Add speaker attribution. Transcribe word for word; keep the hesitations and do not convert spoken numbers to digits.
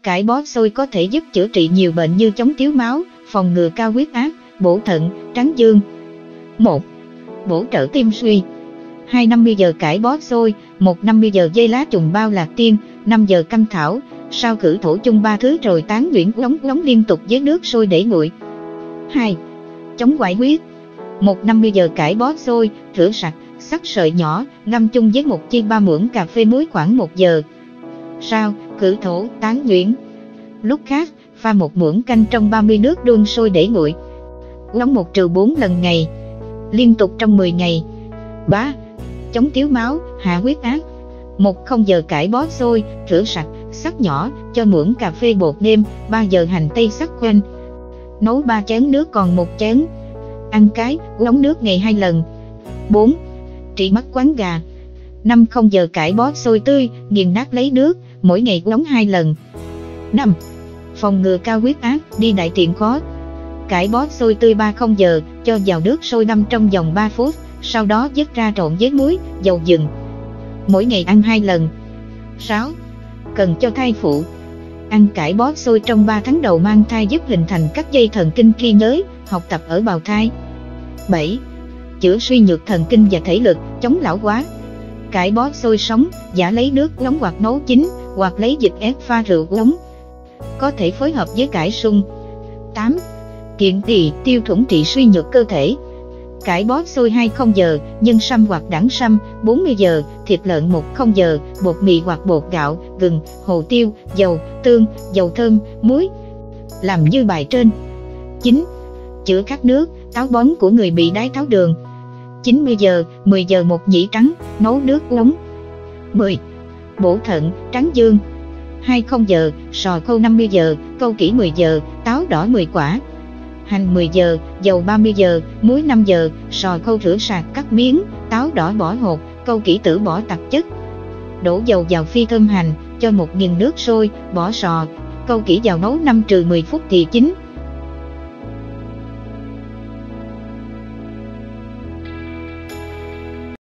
Speaker 1: Cải bó xôi có thể giúp chữa trị nhiều bệnh như chống thiếu máu, phòng ngừa cao huyết áp, bổ thận, tráng dương. một. Bổ trợ tim suy. hai năm mươi giờ cải bó xôi, một năm mươi giờ dây lá trùng bao lạc tiên, năm giờ cam thảo, sao khử thổ chung ba thứ rồi tán nhuyễn uống uống liên tục với nước sôi để nguội. hai. Chống ngoại huyết. một năm mươi giờ cải bó xôi, rửa sạch, sắc sợi nhỏ, ngâm chung với một chiên ba muỗng cà phê muối khoảng một giờ. Sao khử thổ tán nhuyễn. Lúc khác, pha một muỗng canh trong ba mươi nước đun sôi để nguội. Uống một trừ bốn lần ngày, liên tục trong mười ngày. ba. Chống thiếu máu, hạ huyết áp. một không giờ cải bó xôi, rửa sạch, sắc nhỏ, cho muỗng cà phê bột nêm, ba giờ hành tây sắc quanh. Nấu ba chén nước còn một chén. Ăn cái, uống nước ngày hai lần. bốn. Trị mắt quáng gà. năm không giờ cải bó xôi tươi, nghiền nát lấy nước, mỗi ngày uống hai lần. năm. Phòng ngừa cao huyết áp, đi đại tiện khó. Cải bó xôi tươi ba không giờ, cho vào nước sôi ngâm trong vòng ba phút, sau đó vớt ra trộn với muối, dầu gừng. Mỗi ngày ăn hai lần. sáu. Cần cho thai phụ. Ăn cải bó xôi trong ba tháng đầu mang thai giúp hình thành các dây thần kinh ghi nhớ, học tập ở bào thai. bảy. Chữa suy nhược thần kinh và thể lực, chống lão hóa. Cải bó xôi sống, giả lấy nước uống hoặc nấu chín, hoặc lấy dịch ép pha rượu uống. Có thể phối hợp với cải sung. tám. Kiện tỳ, tiêu thủng trị suy nhược cơ thể. Cải bó xôi hai không giờ, nhân sâm hoặc đẳng sâm, bốn mươi giờ, thịt lợn một không giờ, bột mì hoặc bột gạo, gừng, hồ tiêu, dầu, tương, dầu thơm, muối. Làm như bài trên. chín. Chữa khát nước, táo bón của người bị đái tháo đường. chín mươi giờ, mười giờ một nhĩ trắng, nấu nước uống. mười. Bổ thận, tráng dương. hai không giờ, sò khô năm mươi giờ, câu kỹ mười giờ, táo đỏ mười quả. Hành mười giờ, dầu ba mươi giờ, muối năm giờ, sò khô rửa sạch cắt miếng, táo đỏ bỏ hột, câu kỹ tử bỏ tạp chất. Đổ dầu vào phi thơm hành, cho một nghìn nước sôi, bỏ sò, câu kỹ vào nấu năm trừ mười phút thì chín.